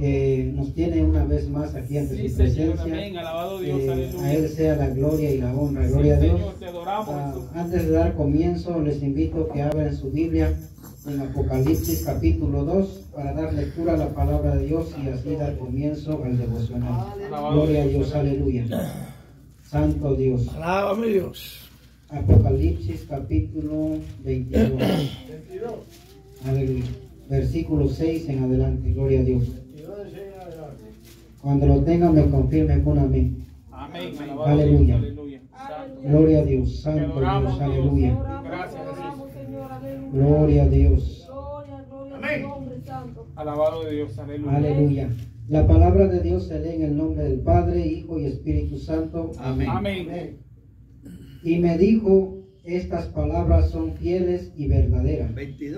porque nos tiene una vez más aquí ante su presencia. Amén. Alabado Dios, aleluya. A Él sea la gloria y la honra. Gloria a Dios. Señor, te adoramos. Antes de dar comienzo, les invito a que abran su Biblia en Apocalipsis capítulo 2 para dar lectura a la palabra de Dios y así dar comienzo al devocional. Gloria a Dios, aleluya. Santo Dios. Alábame Dios. Apocalipsis capítulo 22. Aleluya. Versículo 6 en adelante. Gloria a Dios. Cuando lo tengan me confirme con amén. Amén. Aleluya. Aleluya. Gloria a Dios. Santo Dios. Aleluya. Gracias, Gloria a Dios. amén. Alabado de Dios, aleluya. Aleluya. La palabra de Dios se lee en el nombre del Padre, Hijo y Espíritu Santo. Amén. Amén. Y me dijo, estas palabras son fieles y verdaderas.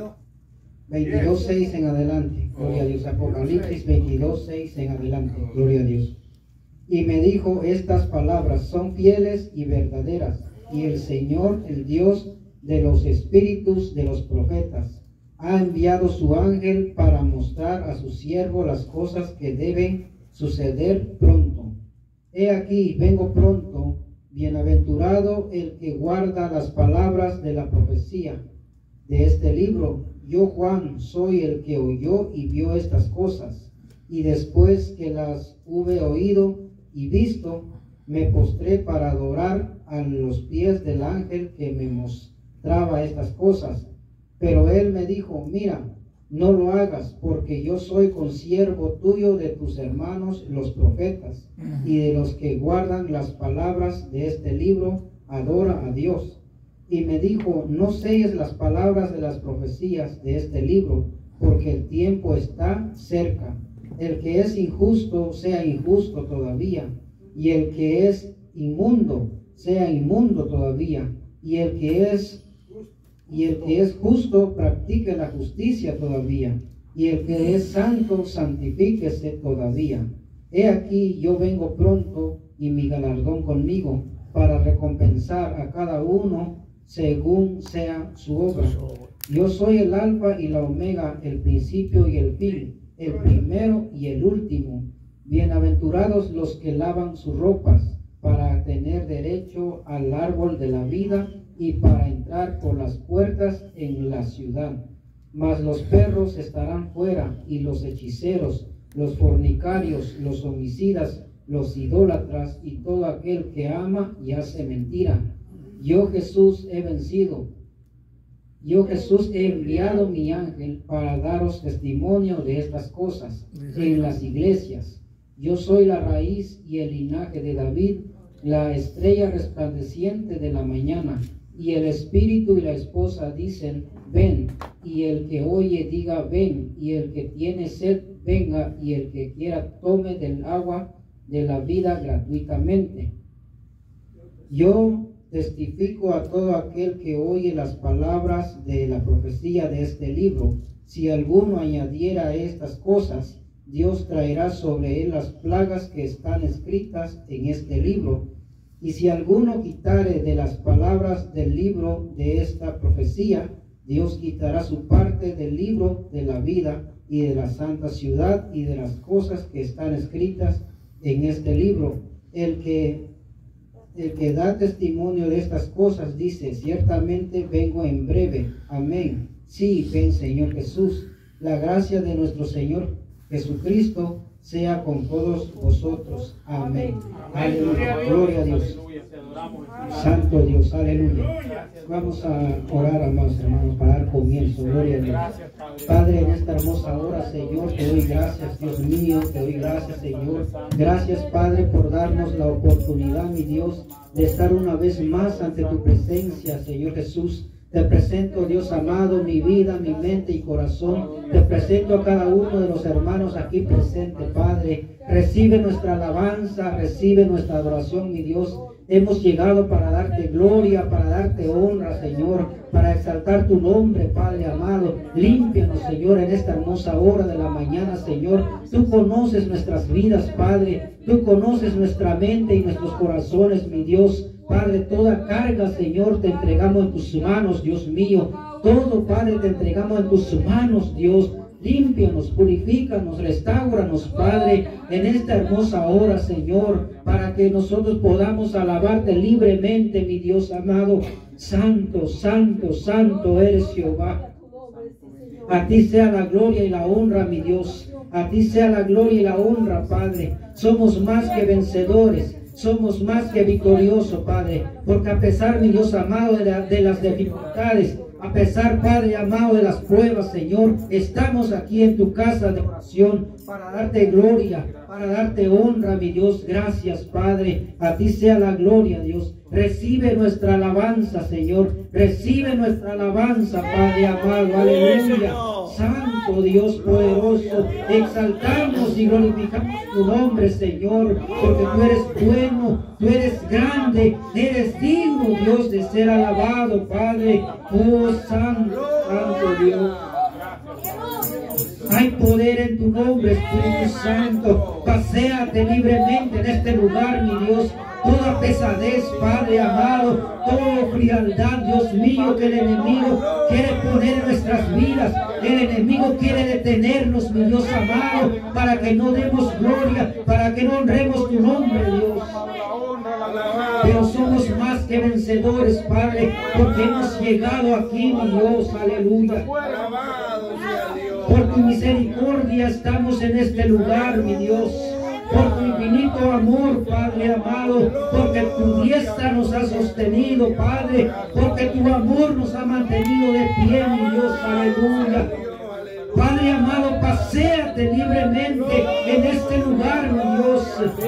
22:6 en adelante. Gloria a Dios. Apocalipsis 22:6 en adelante. Gloria a Dios. Y me dijo, estas palabras son fieles y verdaderas. Y el Señor, el Dios de los espíritus de los profetas, ha enviado su ángel para mostrar a su siervo las cosas que deben suceder pronto. He aquí, vengo pronto. Bienaventurado el que guarda las palabras de la profecía de este libro. Yo, Juan, soy el que oyó y vio estas cosas, y después que las hube oído y visto, me postré para adorar a los pies del ángel que me mostraba estas cosas. Pero él me dijo, mira, no lo hagas, porque yo soy consiervo tuyo de tus hermanos los profetas, y de los que guardan las palabras de este libro, adora a Dios. Y me dijo, no selles las palabras de las profecías de este libro, porque el tiempo está cerca. El que es injusto, sea injusto todavía, y el que es inmundo, sea inmundo todavía, y el que es justo, practique la justicia todavía, y el que es santo, santifíquese todavía. He aquí, yo vengo pronto, y mi galardón conmigo, para recompensar a cada uno según sea su obra. Yo soy el alfa y la omega, el principio y el fin, el primero y el último. Bienaventurados los que lavan sus ropas, para tener derecho al árbol de la vida y para entrar por las puertas en la ciudad. Mas los perros estarán fuera, y los hechiceros, los fornicarios, los homicidas, los idólatras y todo aquel que ama y hace mentira. Yo, Jesús, he vencido. Yo, Jesús, he enviado mi ángel para daros testimonio de estas cosas en las iglesias. Yo soy la raíz y el linaje de David, la estrella resplandeciente de la mañana. Y el espíritu y la esposa dicen, ven. Y el que oye diga, ven. Y el que tiene sed, venga. Y el que quiera, tome del agua de la vida gratuitamente. Yo testifico a todo aquel que oye las palabras de la profecía de este libro. Si alguno añadiera a estas cosas, Dios traerá sobre él las plagas que están escritas en este libro. Y si alguno quitare de las palabras del libro de esta profecía, Dios quitará su parte del libro de la vida y de la santa ciudad y de las cosas que están escritas en este libro. El que da testimonio de estas cosas dice, ciertamente vengo en breve. Amén. Sí, ven, Señor Jesús. La gracia de nuestro Señor Jesucristo sea con todos vosotros. Amén. Aleluya. Gloria a Dios. Santo Dios. Aleluya. Vamos a orar, amados hermanos, para dar comienzo. Gloria a Dios. Padre, en esta hermosa hora, Señor, te doy gracias, Dios mío, te doy gracias, Señor. Gracias, Padre, por darnos la oportunidad, mi Dios, de estar una vez más ante tu presencia, Señor Jesús. Te presento, Dios amado, mi vida, mi mente y corazón. Te presento a cada uno de los hermanos aquí presentes, Padre. Recibe nuestra alabanza, recibe nuestra adoración, mi Dios. Hemos llegado para darte gloria, para darte honra, Señor, para exaltar tu nombre, Padre amado. Límpianos, Señor, en esta hermosa hora de la mañana, Señor. Tú conoces nuestras vidas, Padre. Tú conoces nuestra mente y nuestros corazones, mi Dios. Padre, toda carga, Señor, te entregamos en tus manos, Dios mío. Todo, Padre, te entregamos en tus manos, Dios. límpianos, purifícanos, restauranos, Padre, en esta hermosa hora, Señor, para que nosotros podamos alabarte libremente, mi Dios amado. Santo, santo, santo eres Jehová. A ti sea la gloria y la honra, mi Dios. A ti sea la gloria y la honra, Padre. Somos más que vencedores. Somos más que victoriosos, Padre. Porque a pesar, mi Dios amado, de las dificultades, a pesar, Padre amado, de las pruebas, Señor, estamos aquí en tu casa de oración para darte gloria, para darte honra, mi Dios. Gracias, Padre. A ti sea la gloria, Dios. Recibe nuestra alabanza, Señor. Recibe nuestra alabanza, Padre amado. Aleluya. Santo Dios poderoso, exaltamos y glorificamos tu nombre, Señor, porque tú eres bueno, tú eres grande, eres digno, Dios, de ser alabado, Padre. Oh, santo, santo Dios. Hay poder en tu nombre, Espíritu Santo. Paséate libremente en este lugar, mi Dios. Toda pesadez, Padre amado, toda frialdad, Dios mío, que el enemigo quiere poner en nuestras vidas. El enemigo quiere detenernos, mi Dios amado, para que no demos gloria, para que no honremos tu nombre, Dios. Pero somos más que vencedores, Padre, porque hemos llegado aquí, mi Dios, aleluya. Por tu misericordia estamos en este lugar, mi Dios. Por tu infinito amor, Padre amado, porque tu diestra nos ha sostenido, Padre, porque tu amor nos ha mantenido de pie, mi Dios, aleluya. Padre amado, paséate libremente en este lugar, mi Dios.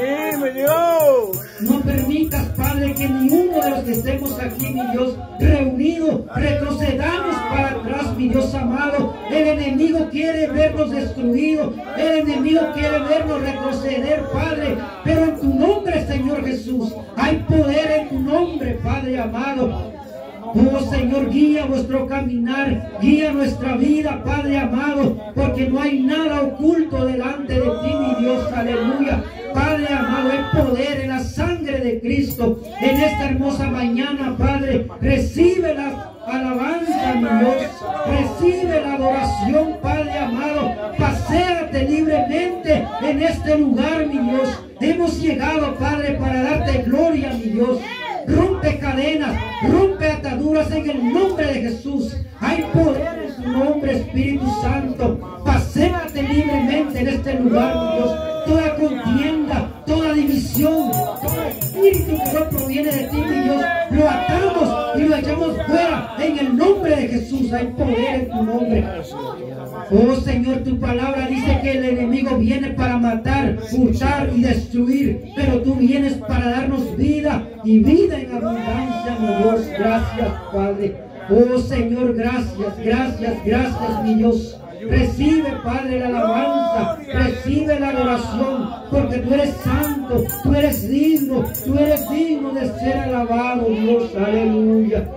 No permitas, Padre, que ninguno de los que estemos aquí, mi Dios, reunidos, retrocedamos para atrás, mi Dios amado. El enemigo quiere vernos destruidos, el enemigo quiere vernos retroceder, Padre, pero en tu nombre, Señor Jesús, hay poder en tu nombre, Padre amado. Oh Señor, guía vuestro caminar, guía nuestra vida, Padre amado, porque no hay nada oculto delante de ti, mi Dios, aleluya. Padre amado, hay poder en la sangre de Cristo. En esta hermosa mañana, Padre, recibe la alabanza, mi Dios, recibe la adoración, Padre amado. Paséate libremente en este lugar, mi Dios. Hemos llegado, Padre, para darte gloria, mi Dios. Rompe cadenas, rompe ataduras en el nombre de Jesús. Hay poder en su nombre, Espíritu Santo. Paséate libremente en este lugar, mi Dios. Toda contienda, toda división, todo espíritu que no proviene de ti, mi Dios, lo atamos y lo echamos fuera en el nombre de Jesús. Hay poder en tu nombre. Oh Señor, tu palabra dice que el enemigo viene para matar, hurtar y destruir, pero tú vienes para darnos vida y vida en abundancia, mi Dios. Gracias, Padre. Oh Señor, gracias, gracias, gracias, mi Dios. Recibe, Padre, la alabanza, recibe la adoración, porque tú eres santo, tú eres digno de ser alabado, Dios, aleluya.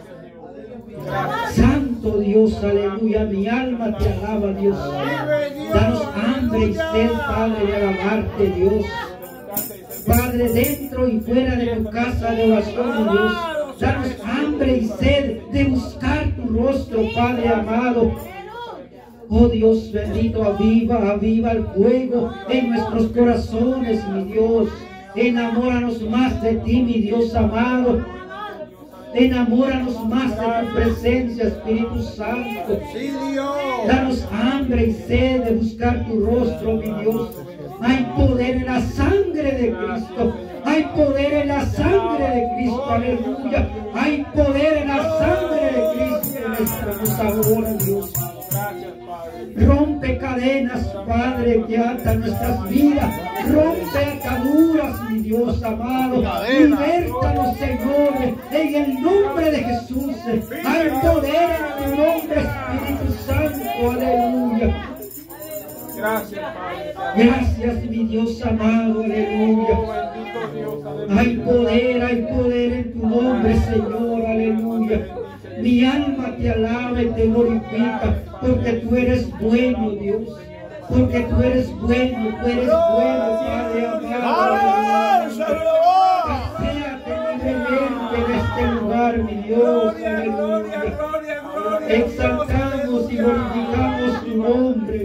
Santo Dios, aleluya, mi alma te alaba, Dios. Danos hambre y sed, Padre, de alabarte, Dios. Padre, dentro y fuera de tu casa de oración, Dios. Danos hambre y sed de buscar tu rostro, Padre amado. Oh Dios bendito, aviva el fuego en nuestros corazones, mi Dios. Enamóranos más de ti, mi Dios amado. Enamóranos más de tu presencia, Espíritu Santo. Danos hambre y sed de buscar tu rostro, mi Dios. Hay poder en la sangre de Cristo. Hay poder en la sangre de Cristo, aleluya. Hay poder en la sangre de Cristo en esta hermosa hora, Dios. Rompe cadenas, Padre, que atan nuestras vidas. Rompe ataduras, mi Dios amado. Libértanos, Señor, en el nombre de Jesús. Hay poder en tu nombre, Espíritu Santo, aleluya. Gracias, Padre. Gracias, mi Dios amado, aleluya. Hay poder en tu nombre, Señor, aleluya. Mi alma te alaba y te glorifica, porque tú eres bueno, Dios. Porque tú eres bueno, Padre amado. Paséate libremente en este lugar, mi Dios, aleluya. Exaltamos y glorificamos tu nombre,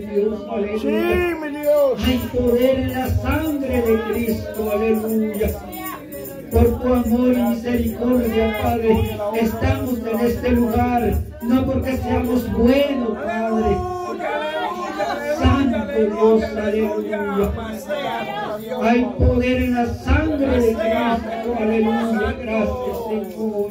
poder en la sangre de Cristo, aleluya. Por tu amor y misericordia, Padre, estamos en este lugar, no porque seamos buenos, Padre. Santo Dios, aleluya. Hay poder en la sangre de Cristo, aleluya. Gracias, Señor.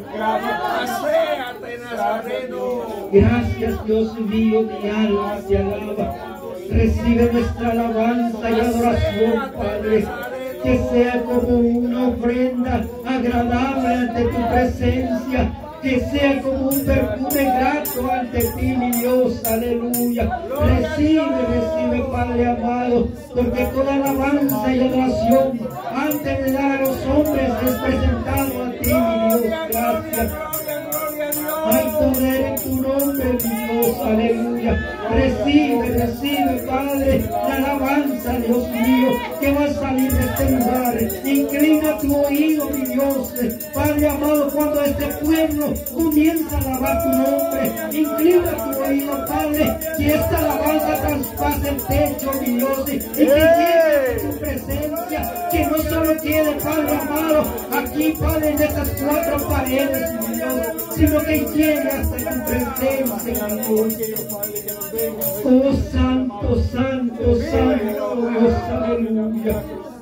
Gracias, Dios mío, mi alma te alaba. Recibe nuestra alabanza y adoración, Padre. Que sea como una ofrenda agradable ante tu presencia. Que sea como un perfume grato ante ti, mi Dios, aleluya. Recibe, Padre amado, porque toda alabanza y adoración antes de dar a los hombres es presentado a ti, mi Dios. Gracias. Hay poder en tu nombre, mi Dios, aleluya. Recibe, Padre, la alabanza, Dios mío, que va a salir de este lugar. Inclina tu oído, mi Dios, Padre amado, cuando este pueblo comienza a alabar tu nombre. Inclina tu oído, Padre, que esta alabanza traspase el techo, mi Dios, y que llegue a tu presencia, que no solo quede, Padre amado, aquí, Padre, en estas cuatro paredes, mi Dios, sino que llegue hasta tu presencia, mi Dios. Oh, santo, Dios, aleluya.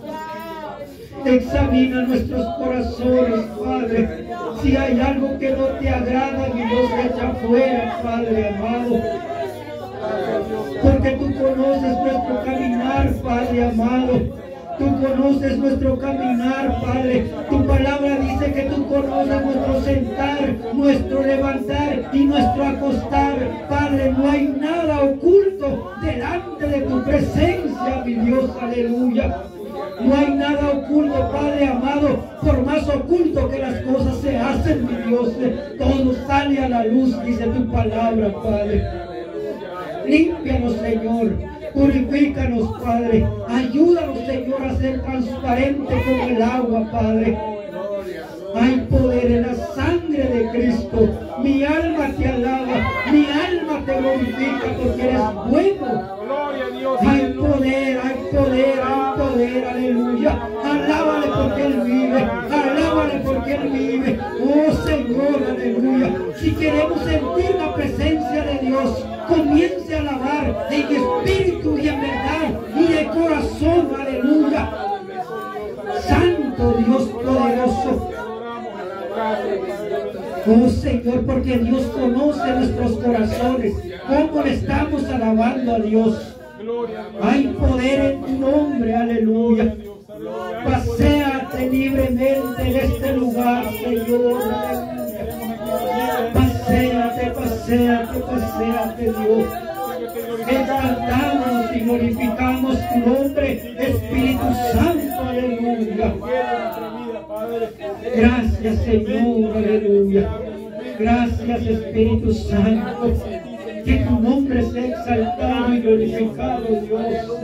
Examina nuestros corazones, Padre. Si hay algo que no te agrada, mi Dios, echa afuera, Padre amado. Porque tú conoces nuestro caminar, Padre amado. Tú conoces nuestro caminar, Padre. Tu palabra dice que tú conoces nuestro sentar, nuestro levantar y nuestro acostar. Padre, no hay nada oculto delante de tu presencia, mi Dios, aleluya. No hay nada oculto, Padre amado, por más oculto que las cosas se hacen, mi Dios. Todo sale a la luz, dice tu palabra, Padre. Límpianos, Señor. Purifícanos, Padre. Ayúdanos, Señor, a ser transparente como el agua, Padre. Hay poder en la sangre de Cristo. Mi alma te alaba, mi alma te glorifica porque eres bueno. Hay poder, aleluya. Alábale porque Él vive, alábale porque Él vive. Oh Señor, aleluya. Si queremos sentir la presencia de Dios, comience a alabar en espíritu y en verdad y de corazón, aleluya. Santo Dios poderoso. Oh Señor, porque Dios conoce nuestros corazones, cómo le estamos alabando a Dios. Hay poder en tu nombre, aleluya. Paséate libremente en este lugar, Señor. Paséate, Dios. Exaltamos y glorificamos tu nombre, Espíritu Santo, aleluya. Gracias, Señor, aleluya. Gracias, Espíritu Santo. Que tu nombre sea exaltado y glorificado, Dios.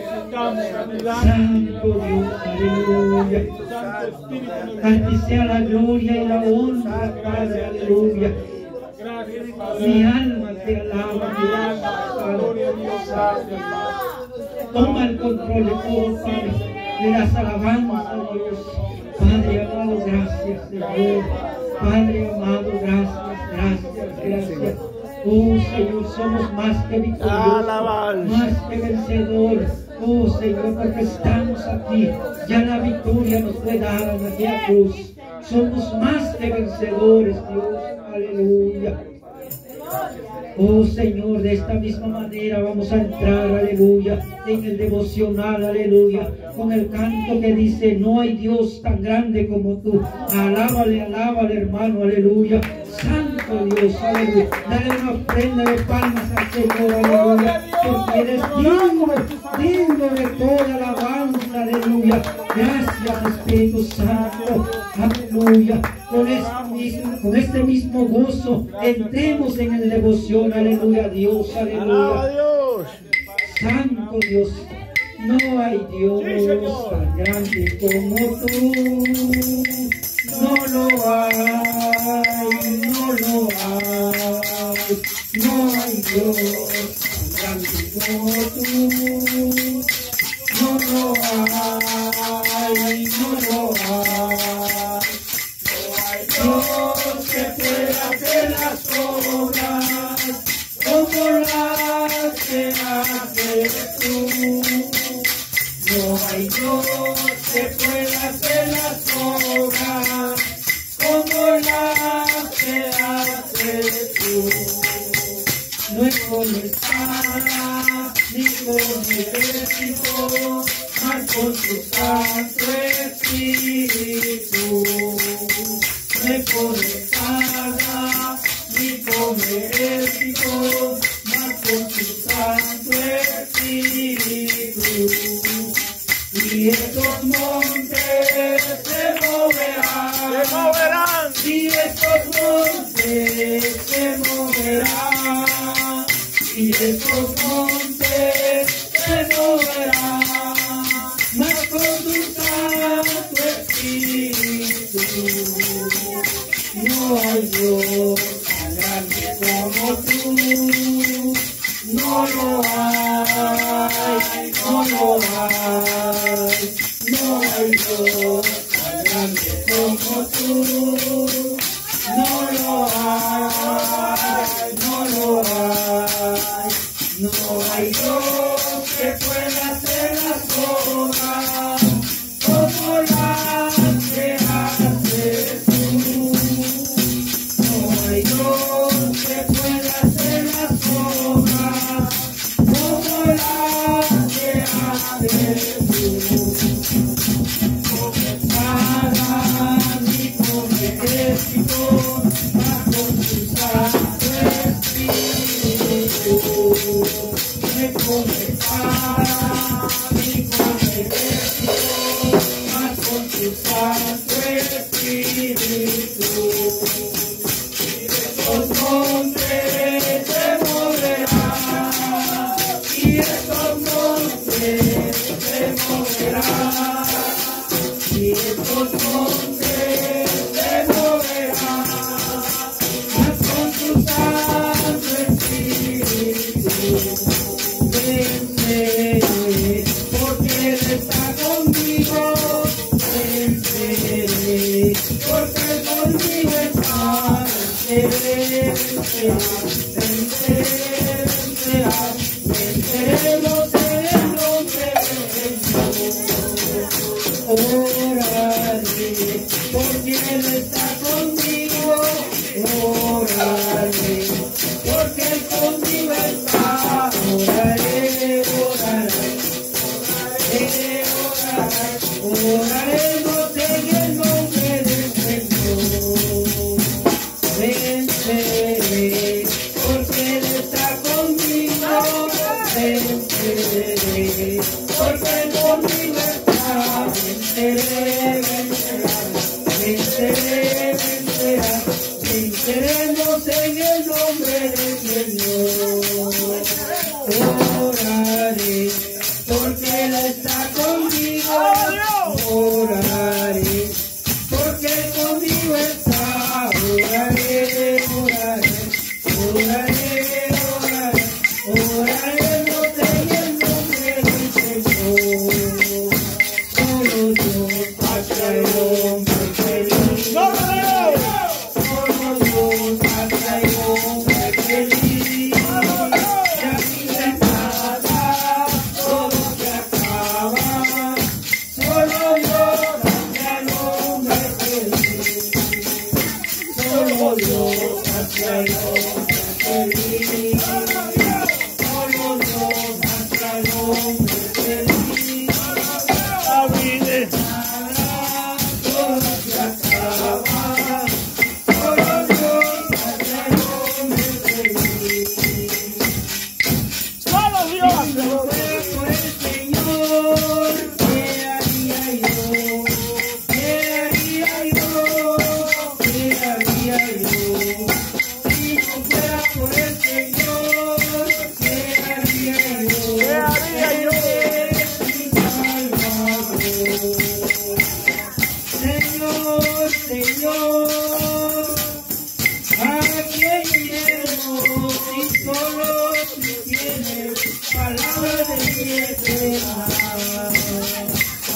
Santo Dios, aleluya. A ti sea la gloria y la honra, Padre, aleluya. Mi alma te alaba, mi alma, Padre. Toma el control de todo, Padre, de las alabanzas, Dios. Padre amado, gracias, Señor. Padre amado, gracias. Oh Señor, somos más que victoriosos, más que vencedores. Oh Señor, porque estamos aquí. Ya la victoria nos fue dada en aquella cruz. Somos más que vencedores, Dios. Aleluya. Oh Señor, de esta misma manera vamos a entrar, aleluya, en el devocional, aleluya, con el canto que dice: no hay Dios tan grande como tú. Alábale, hermano, aleluya. Santo Dios, aleluya. Dale una ofrenda de palmas al Señor, aleluya, porque eres digno de toda alabanza, aleluya. Gracias, Espíritu Santo, aleluya. Con este mismo gozo entremos en el devoción, aleluya, Dios, aleluya. Santo Dios, no hay Dios tan grande como tú. No lo hay, no hay Dios tan grande como tú. No no lo hay, no lo hay. Dios que pueda hacer las obras como las que haces tú. No hay Dios que pueda hacer las obras como las que haces tú. No es con espada ni con ejército, mas con tu santo espíritu. No es con espada ni con ejército, mas con tu santo espíritu. Y estos montes se moverán, y estos montes se moverán, y estos montes se moverán, mas con tu santo espíritu. No hay Dios tan grande como tú, no lo hay, no lo hay, no hay Dios tan grande como tú, no lo hay, no lo hay, no hay Dios que pueda hacer las obras como las que haces tú. No hay Dios que pueda hacer las obras como las que haces tú. Con espada ni con ejército, mas con tu santo espíritu. No con espada ni con ejército, mas con tu santo espíritu. Estos montes se moverán, y estos montes se moverán, y estos montes se moverán, mas con tu santo espíritu. Venceré, porque Él está conmigo, venceré, porque Él conmigo está. Venceremos en el nombre de Jesús. Oraré, porque Él está conmigo. Oraré, porque Él conmigo está. Oraré, oraré, oraré, oraremos en el nombre de Jesús. Venceré, porque Él está conmigo. Venceré, porque Él conmigo está. Venceré, venceré, venceré, venceremos en el nombre del Señor. Oraré, porque Él está conmigo. Oraré, porque Él conmigo está. Oraré, oraré, oraré, oraré, oraremos en el nombre del Señor. Solo Dios hacia el hombre feliz. Solo Dios hacia el hombre feliz. Ya vive nada, todo se acaba. Solo Dios hacia el hombre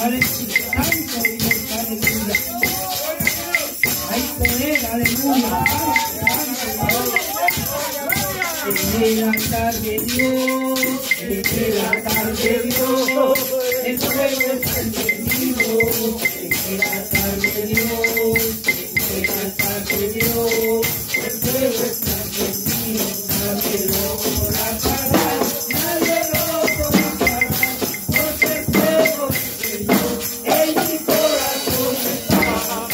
aleluya, santo Dios, aleluya. Hay poder, aleluya, el altar de Dios, el altar de Dios, el fuego está encendido, el altar de Dios, el altar de Dios, el fuego está encendido, nadie lo podrá apagar, nadie lo podrá apagar, porque el fuego de Dios en mi corazón está,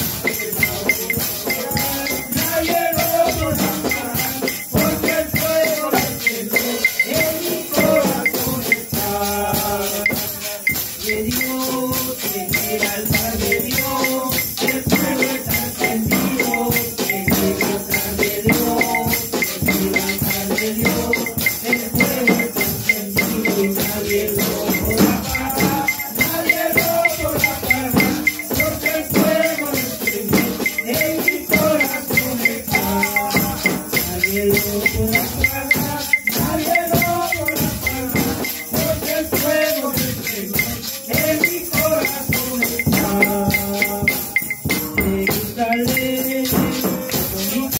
nadie lo podrá apagar, porque el fuego de Dios en mi corazón está, de Dios en el altar.